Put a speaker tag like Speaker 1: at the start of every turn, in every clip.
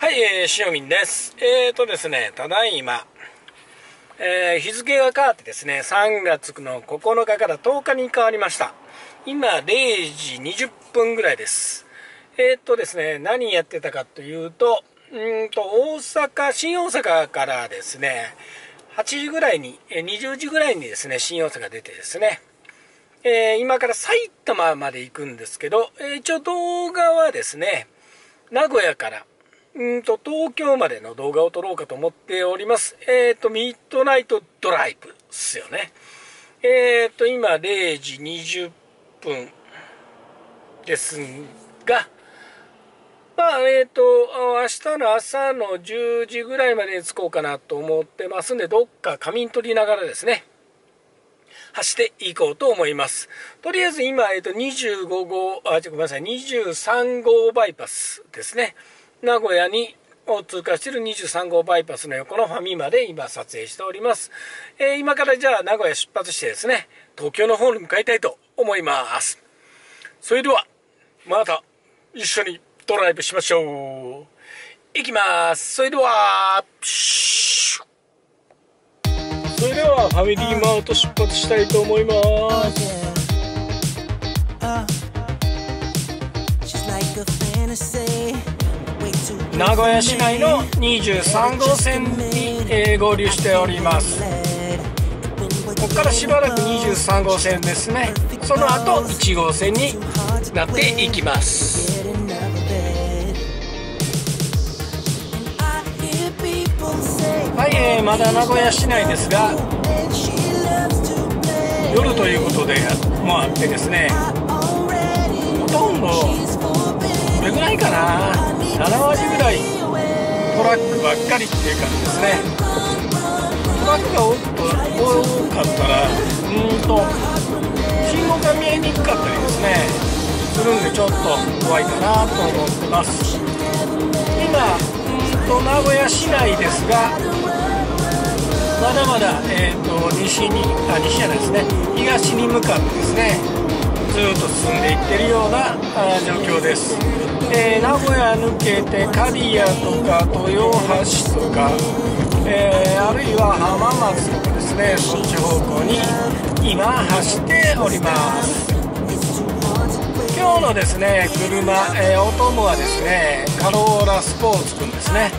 Speaker 1: はい、塩見です。ですね、ただいま、日付が変わってですね、3月の9日から10日に変わりました。今、0時20分ぐらいです。ですね、何やってたかというと、新大阪からですね、8時ぐらいに、20時ぐらいにですね、新大阪出てですね、今から埼玉まで行くんですけど、一応動画はですね、名古屋から東京までの動画を撮ろうかと思っております。ミッドナイトドライブですよね。今0時20分ですが、明日の朝の10時ぐらいまでに着こうかなと思ってますんで、どっか仮眠取りながらですね、走っていこうと思います。とりあえず今、23号バイパスですね。名古屋を通過している23号バイパスの横のファミマで今撮影しております。今からじゃあ名古屋出発してですね、東京の方に向かいたいと思います。それでは、また一緒にドライブしましょう。行きます。それではファミリーマート出発したいと思います。名古屋市内の23号線に、合流しております。ここからしばらく23号線ですね。その後1号線になっていきます。はい、まだ名古屋市内ですが、夜ということでもあってですね、ほとんどこれぐらいかな、7割ぐらいトラックばっかりっていう感じですね。トラックが多かったら信号が見えにくかったりですねするんで、ちょっと怖いかなと思ってます。今名古屋市内ですが、まだまだ、西じゃないですね、東に向かってですね、ずっと進んでいってるような状況です。名古屋抜けて刈谷とか豊橋とか、あるいは浜松とかですね、そっち方向に今走っております。今日のですね車、お供はですねカローラスポーツくんですね。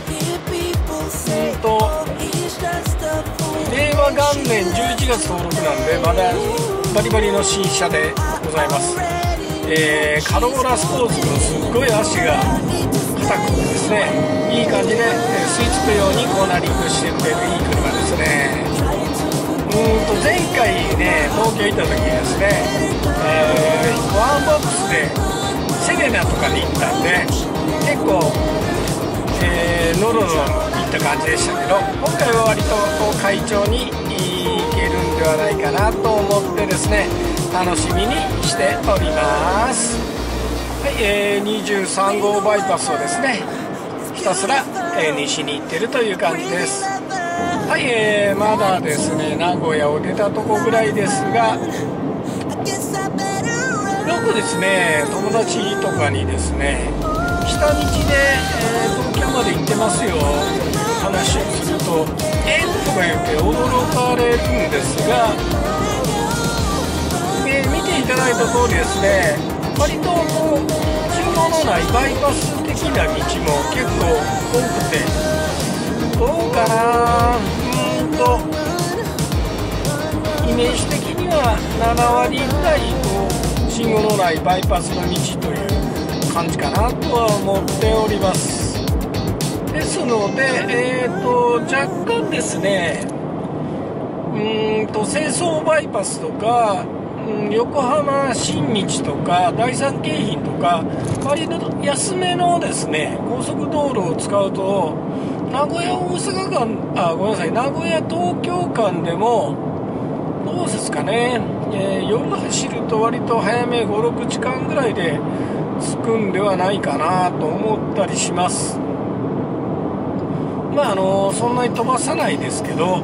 Speaker 1: 令和元年11月登録なんで、まだバリバリの新車でございます。カローラスポーツくん、すっごい足が硬くてですね、いい感じで、吸い付くようにコーナリングしてくれるいい車ですね。前回ね、東京行った時にですね、ワンボックスでセレナとかに行ったんで、結構、ノロノロ行った感じでしたけど、今回は割と快調に行けるんではないかなと思ってですね、楽しみにしております。はい、23号バイパスをですね、ひたすら、西に行ってるという感じです。はい、まだですね、名古屋を出たとこぐらいですが、よくですね、友達とかにですね、下道で、東京まで行ってますよ話をすると、とか言って驚かれるんですが、見ていただいた通りですね、割と信号のないバイパス的な道も結構多くて、どうかな、イメージ的には7割ぐらい信号のないバイパスの道という感じかなとは思っております。ですので、若干ですね、清掃バイパスとか、横浜新道とか第三京浜とか、割と安めのですね高速道路を使うと、名古屋大阪間、ごめんなさい、名古屋東京間でもどうですかね、夜走ると割と早め5、6時間ぐらいで着くんではないかなと思ったりします。そんなに飛ばさないですけど、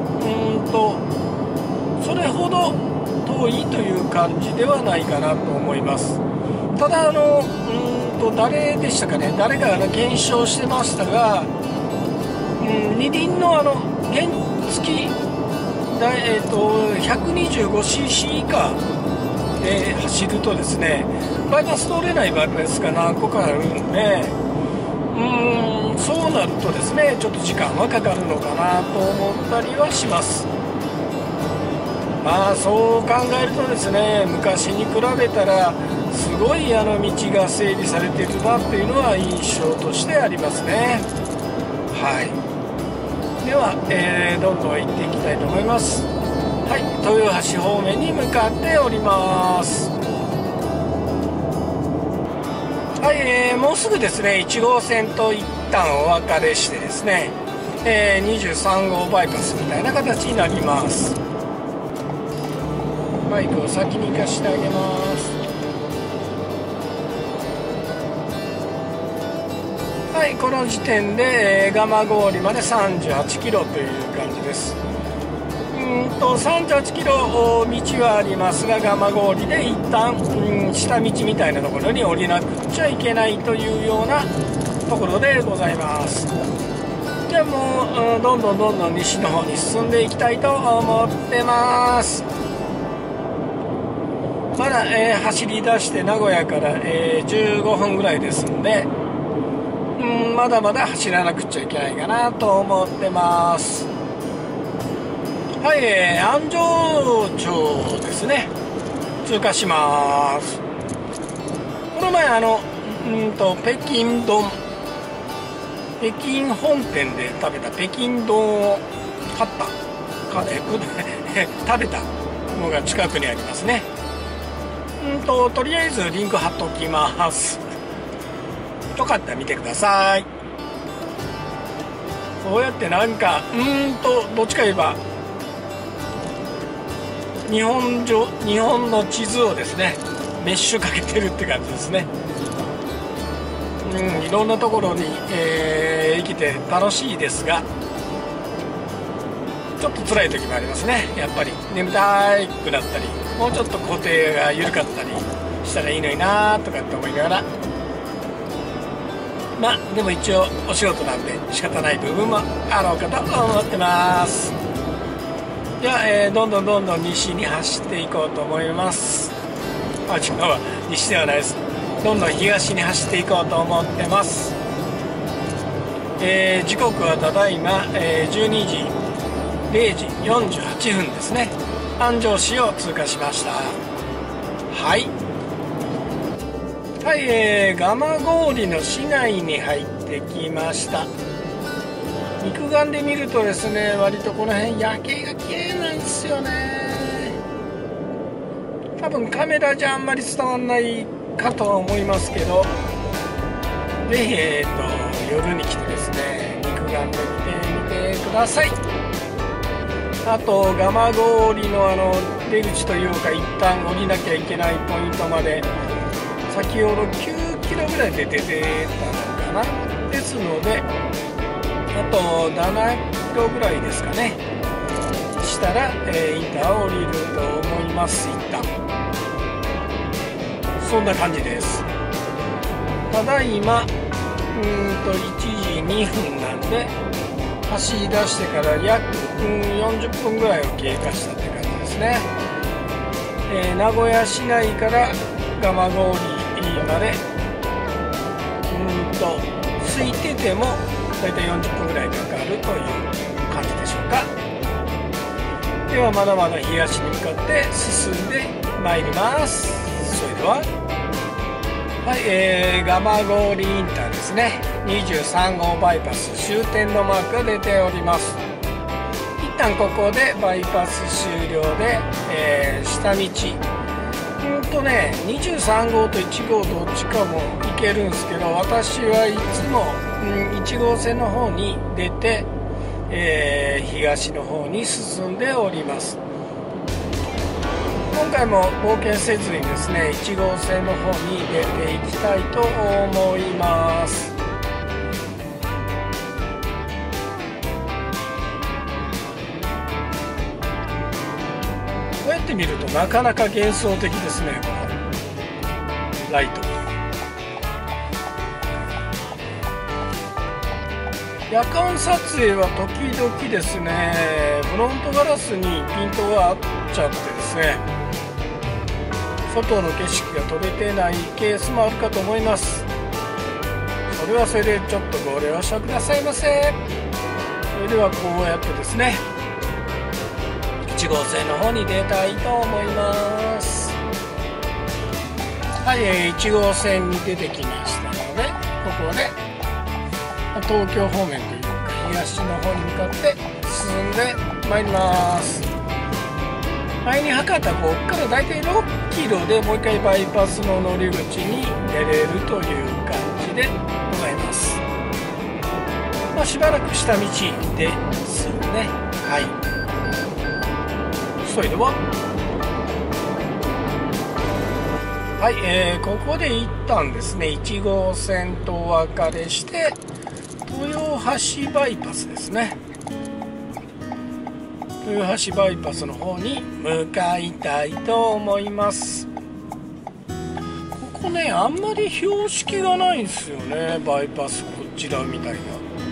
Speaker 1: それほど遠いという感じではないかなと思います。ただ誰でしたかね、誰が検証してましたが、二輪の原付き、125cc 以下で走るとですね、バイパス通れないバイパスが何個かあるんで、そうなるとですね、ちょっと時間はかかるのかなと思ったりはします。まあそう考えるとですね、昔に比べたらすごい道が整備されているなっていうのは印象としてありますね。はい、では、どんどん行っていきたいと思います。はい、豊橋方面に向かっております。はい、もうすぐですね、1号線と一旦お別れしてですね、23号バイパスみたいな形になります。バイクを先に行かしてあげます。はい、この時点で蒲郡まで38キロという感じです。38キロ道はありますが、蒲郡で一旦下道みたいなところに降りなくちゃいけないというようなところでございます。じゃあもうどんどん西の方に進んでいきたいと思ってます。まだ、走り出して名古屋から、15分ぐらいですんで、まだまだ走らなくちゃいけないかなと思ってます。はい、安城町ですね、通過します。この前北京丼、北京本店で食べた北京丼を食べたのが近くにありますね。とりあえずリンク貼っときます。よかったら見てください。こうやってなんかどっちか言えば日本の地図をですね、メッシュかけてるって感じですね。いろんなところに、生きて楽しいですが、ちょっと辛い時もありますね。やっぱり眠たくなったり、もうちょっと工程が緩かったりしたらいいのになとかって思いながら、まあでも一応お仕事なんで仕方ない部分もあろうかと思ってます。では、どんどん西に走っていこうと思います。今日は西ではないです。どんどん東に走っていこうと思ってます。時刻はただいま、12時0時48分ですね。安城市を通過しました。はいはい、蒲郡の市内に入ってきました。肉眼で見るとですね、割とこの辺夜景が綺麗なんですよね。多分カメラじゃあんまり伝わんないかとは思いますけど、ぜひ、夜に来てですね、肉眼で見てみてください。あと蒲郡の出口というか、一旦降りなきゃいけないポイントまで先ほど9キロぐらいで出てたのかな。ですのであと7キロぐらいですかね、したら、インターを降りると思います。一旦そんな感じです。ただいま1時2分なんで、走り出してから約40分ぐらいを経過したって感じですね。名古屋市内から蒲郡まで空いててもだいたい40分ぐらいかかるという感じでしょうか。ではまだまだ東に向かって進んでまいります。それでははい、蒲郡インターですね。23号バイパス終点のマークが出ております。一旦ここでバイパス終了で、下道23号と1号どっちかも行けるんですけど、私はいつも、1号線の方に出て、東の方に進んでおります。今回も冒険せずにですね、1号線の方に出ていきたいと思います。こうやって見るとなかなか幻想的ですね、このライト。 夜間撮影は時々ですね、フロントガラスにピントが合っちゃってですね、外の景色が撮れてないケースもあるかと思います。それはそれでちょっとご了承くださいませ。それではこうやってですね、1号線の方に出たいと思います。はい、1号線に出てきましたので、ここで東京方面というか東の方に向かって進んでまいります。前に測ったここからだいたい6キロでもう一回バイパスの乗り口に出れるという感じでございます。しばらく下道ですね。はい、それでははい、ここで一旦ですね1号線とお別れして豊橋バイパスですね。豊橋バイパスの方に向かいたいと思います。ここね、あんまり標識がないんですよね、バイパスこちらみたいな。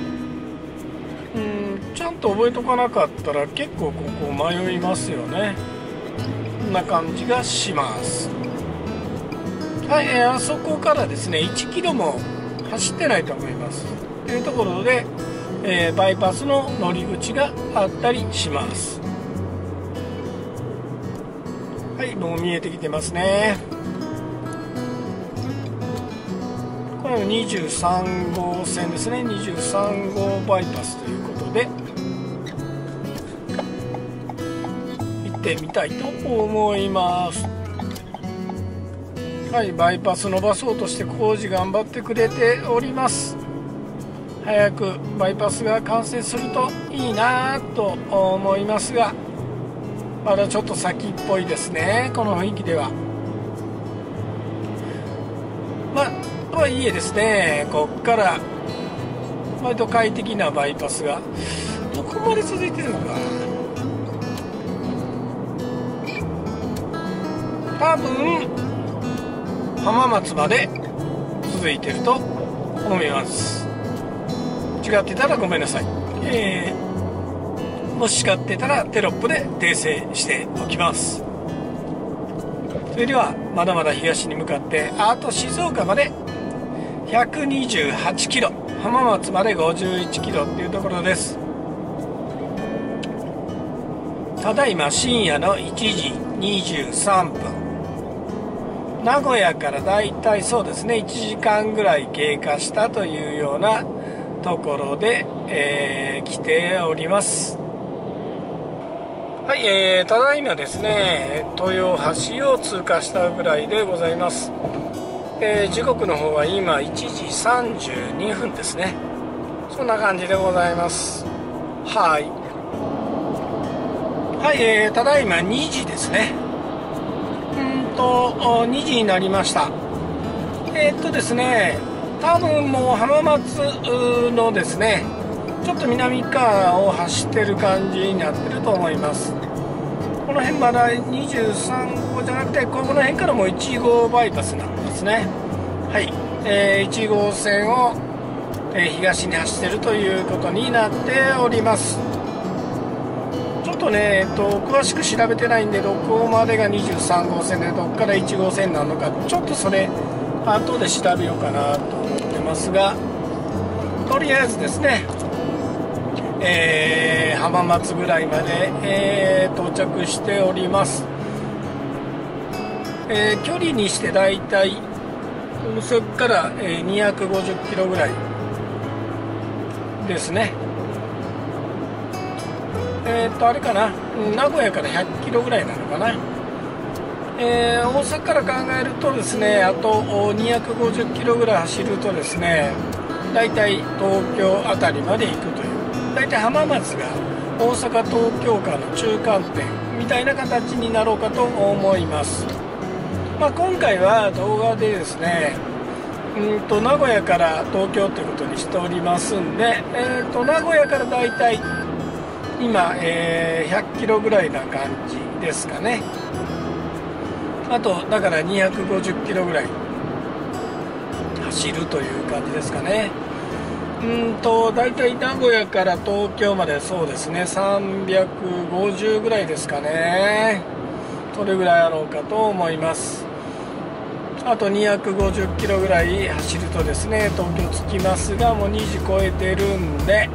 Speaker 1: ちゃんと覚えとかなかったら結構ここ迷いますよね。こんな感じがします。はい、あそこからですね1キロも走ってないと思いますというところで、バイパスの乗り口があったりします。はい、もう見えてきてますね。これは23号線ですね。23号バイパスということで行ってみたいと思います。はい、バイパス伸ばそうとして工事頑張ってくれております。早くバイパスが完成するといいなと思いますが、まだちょっと先っぽいですね、この雰囲気では。とはいえですね、こっから割と快適なバイパスがどこまで続いてるのかな。多分浜松まで続いてると思います。違ってたらごめんなさい。もし違ってたらテロップで訂正しておきます。それではまだまだ東に向かって、あと静岡まで128キロ、浜松まで51キロっていうところです。ただいま深夜の1時23分、名古屋からだいたいそうですね1時間ぐらい経過したというようなところで、来ております。はい、ただいまですね豊橋を通過したぐらいでございます。時刻の方は今1時32分ですね。そんな感じでございます。はい、はい、ただいま2時ですね。2時になりました。ですね、多分もう浜松のですねちょっと南側を走ってる感じになってると思います。この辺まだ23号じゃなくて、この辺からもう1号バイパスになってますね。はい、1号線を、東に走ってるということになっております。ちょっとね、詳しく調べてないんで、どこまでが23号線でどこから1号線なのか、ちょっとそれ後で調べようかなと思ってますが、とりあえずですね、浜松ぐらいまで、到着しております。距離にしてだいたいそこから、250キロぐらいですね。あれかな、名古屋から100キロぐらいなのかな。大阪から考えるとですね、あと250キロぐらい走るとですね、だいたい東京辺りまで行くという、だいたい浜松が大阪東京間の中間点みたいな形になろうかと思います。今回は動画でですね、名古屋から東京ということにしておりますんで、名古屋からだいたい今、100キロぐらいな感じですかね。あとだから250キロぐらい走るという感じですかね。 だいたい名古屋から東京までそうですね、350ぐらいですかね。それぐらいあろうかと思います。あと250キロぐらい走るとですね、東京着きますが、もう2時超えてるんで、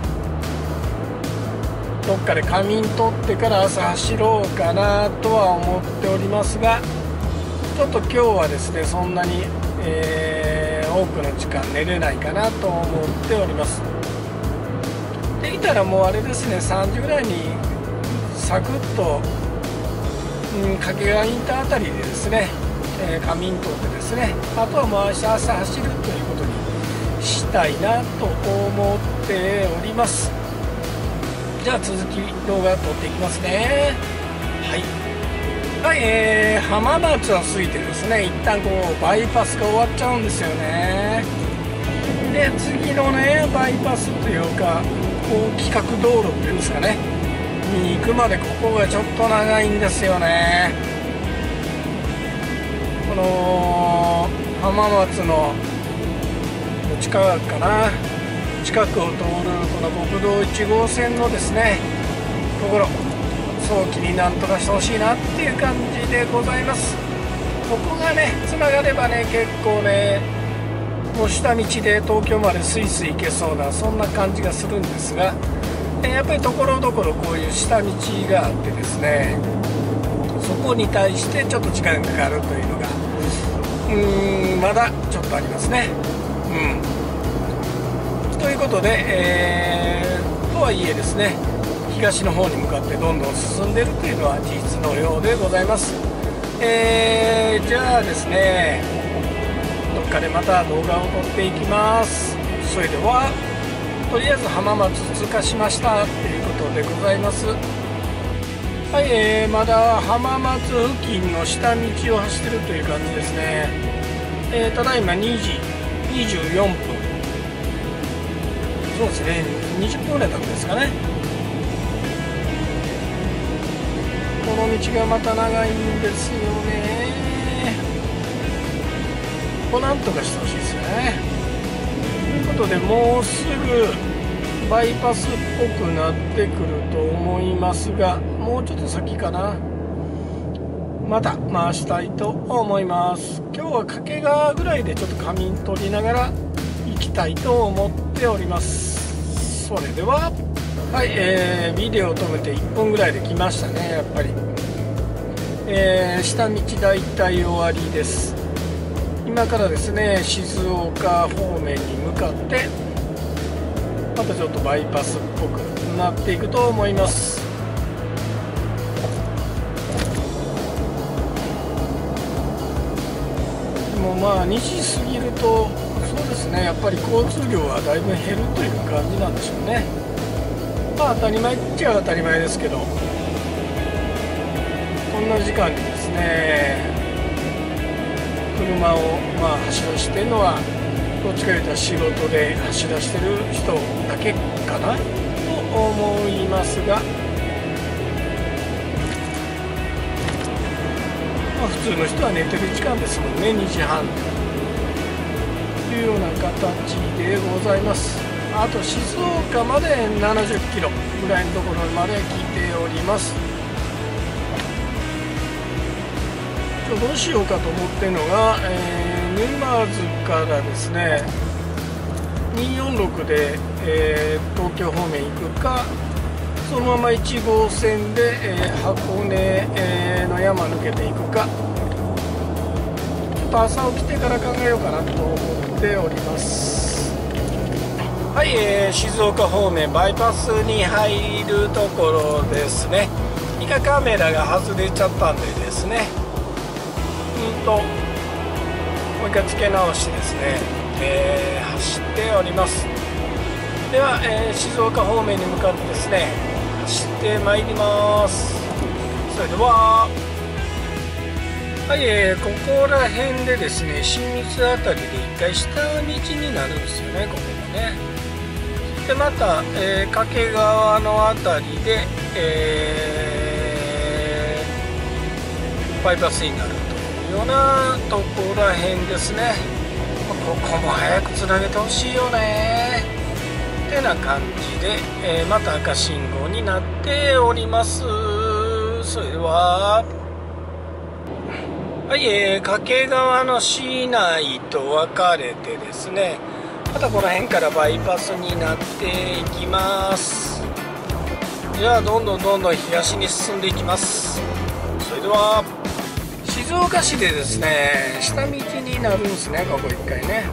Speaker 1: どっかで仮眠取ってから朝走ろうかなとは思っておりますが、ちょっと今日はですね、そんなに、多くの時間寝れないかなと思っております。できたらもうあれですね、3時ぐらいにサクッと、掛川インターあたりでですね、仮眠取ってですね、あとはもう明日朝走るということにしたいなと思っております。じゃあ続き動画撮っていきますね。はい、浜松を過ぎてですね、一旦こうバイパスが終わっちゃうんですよね。で次のねバイパスというか、こう規格道路っていうんですかねに行くまで、ここがちょっと長いんですよね。この浜松の近くかな、近くを通るこの国道1号線のですねところ、早期になんとかしてほしいなっていう感じでございます。ここがねつながればね、結構ねもう下道で東京までスイスイ行けそうな、そんな感じがするんですが、やっぱりところどころこういう下道があってですね、そこに対してちょっと時間がかかるというのがまだちょっとありますね。ということで、とはいえですね、東の方に向かってどんどん進んでいるというのは事実のようでございます。じゃあですね、どっかでまた動画を撮っていきます。それではとりあえず浜松通過しましたということでございます。はい、まだ浜松付近の下道を走ってるという感じですね。ただいま2時24分、そうですね、20分ぐらい経ったんですかね。この道がまた長いんですよね。ここなんとかしてほしいですよね。ということで、もうすぐバイパスっぽくなってくると思いますが、もうちょっと先かな。また回したいと思います。今日は掛川ぐらいでちょっと仮眠取りながら行きたいと思っております。それでははい、ビデオを止めて1分ぐらいで来ましたね。やっぱり、下道だいたい終わりです。今からですね、静岡方面に向かってまたちょっとバイパスっぽくなっていくと思います。でもまあ2時過ぎるとそうですね、やっぱり交通量はだいぶ減るという感じなんでしょうね。まあ当たり前っちゃ当たり前ですけど、こんな時間にですね車を走らせてるのは、どっちかというと仕事で走らせてる人だけかなと思いますが、普通の人は寝てる時間ですもんね。2時半というような形でございます。あと静岡まで70キロぐらいのところまで来ております。どうしようかと思ってるのが、沼津からですね246で、東京方面行くか、そのまま1号線で、箱根、の山抜けていくか、ちょっと朝起きてから考えようかなと思っております。はい、静岡方面バイパスに入るところですね。イカカメラが外れちゃったんでですね、もう一回付け直してですね、走っております。では、静岡方面に向かってですね走ってまいります。それでははい、ここら辺でですね、新光あたりで一回下道になるんですよね、ここもね。でまた、掛川のあたりで、バイパスになるというようなところら辺ですね。ここも早くつなげてほしいよね。 てな感じで、また赤信号になっております。それでははい、掛川の市内と分かれてですね、またこの辺からバイパスになっていきます。じゃあどんどん東に進んでいきます。それでは静岡市でですね、下道になるんですね、ここ1回ね。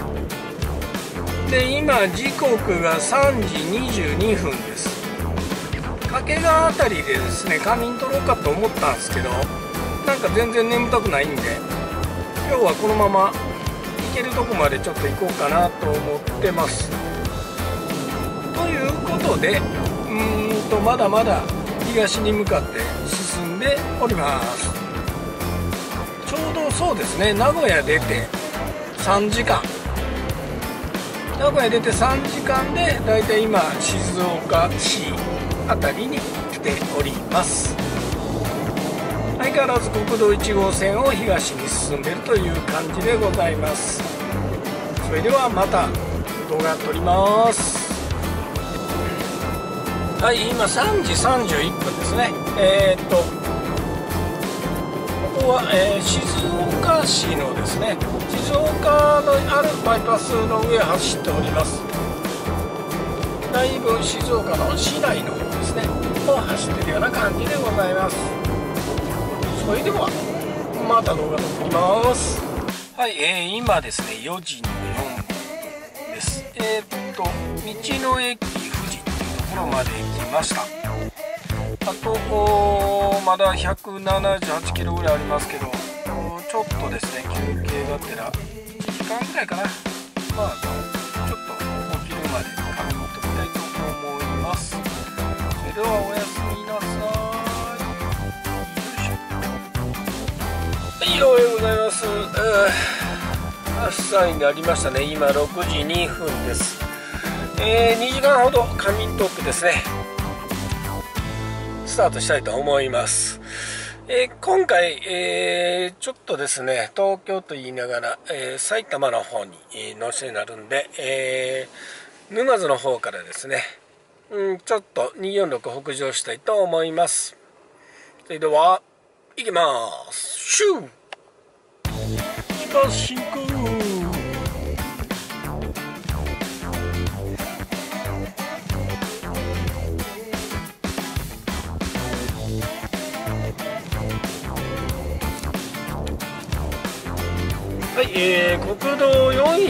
Speaker 1: で今時刻が3時22分です。掛川辺りでですね仮眠取ろうかと思ったんですけど、なんか全然眠たくないんで、今日はこのまま行けるとこまでちょっと行こうかなと思ってます。ということでまだまだ東に向かって進んでおります。ちょうどそうですね、名古屋出て3時間、名古屋出て3時間でだいたい今静岡市あたりに来ております。相変わらず国道1号線を東に進んでいるという感じでございます。それではまた動画撮ります。はい、今3時31分ですね。ここは、静岡市のですね、静岡のあるバイパスの上走っております。だいぶ静岡の市内の方ですねを走っているような感じでございます。それではまた動画撮ってきます。はい、今ですね4時の4分です。道の駅富士っていうところまで来ました。あとまだ178キロぐらいありますけど、ちょっとですね休憩がてら1時間ぐらいかな、ちょっと起きるまで仮眠取りたいと思います。それではおやすみなさい。はい、おはようございます。朝になりましたね。今6時2分です。2時間ほど仮眠取ってですねスタートしたいと思います。今回、ちょっとですね東京と言いながら、埼玉の方に乗せになるんで、沼津の方からですね、ちょっと246北上したいと思います。それでは行きます。シュー出発進行。はい、国道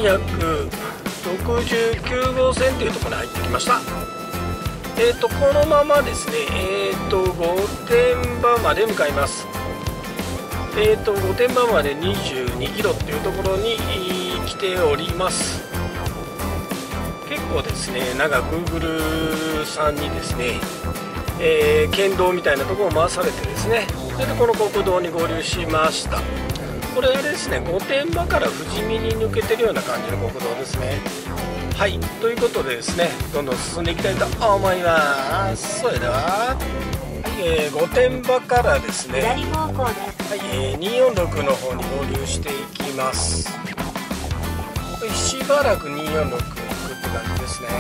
Speaker 1: 469号線というところに入ってきました。このままですね、御殿場まで向かいます。御殿場まで22キロっていうところに来ております。結構ですね、なんか Google さんにですね、県道みたいなところを回されてですね、それでこの国道に合流しました。これあれですね、御殿場から富士見に抜けてるような感じの国道ですね。はい、ということでですね、どんどん進んでいきたいと思います。それでは、御殿場からですね、
Speaker 2: 左方向です。
Speaker 1: はい、246の方に合流していきます。しばらく246に行くって感じですね。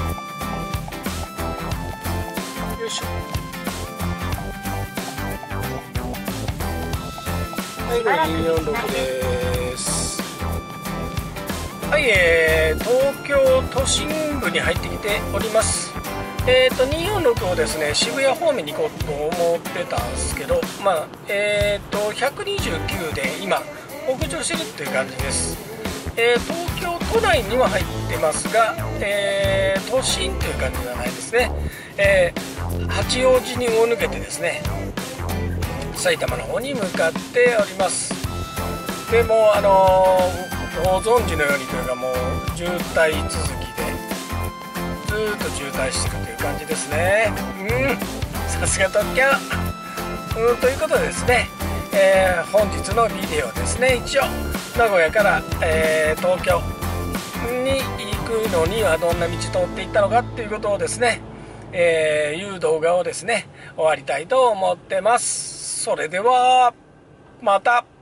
Speaker 1: よいしょ。はい、246です。はい、東京都心部に入ってきております。246をですね、渋谷方面に行こうと思ってたんですけど、129で今、北上してるっていう感じです。東京都内には入ってますが、都心っていう感じではないですね。八王子にを抜けてですね、埼玉の方に向かっております。でもご存知のようにというか、もう渋滞続きでずーっと渋滞してるという感じですね。さすが特許。ということでですね、本日のビデオですね、一応名古屋から、東京に行くのにはどんな道通っていったのかっていうことをですね、いう動画をですね終わりたいと思ってます。それではまた。